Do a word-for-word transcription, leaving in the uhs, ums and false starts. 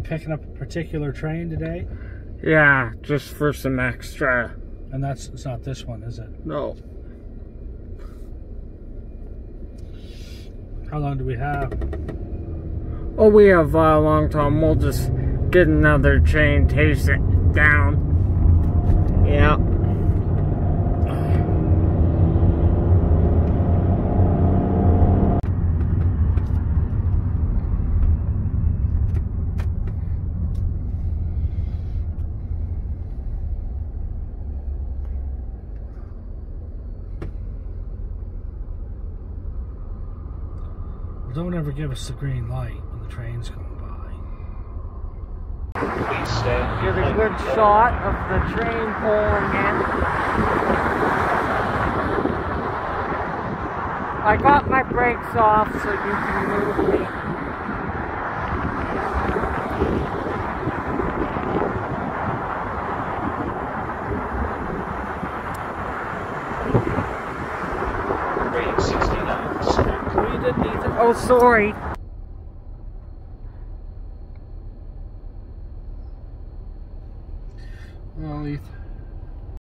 picking up a particular train today? Yeah, just for some extra. And that's it's not this one, is it? No. How long do we have? Oh, we have a long time. We'll just get another train, taste it down. Yeah. Don't ever give us the green light when the train's going by. Please stand. Get a good shot of the train pulling in. I got my brakes off so you can move me. Rating sixty-nine. You didn't need to. Oh, sorry. Well, Ethan.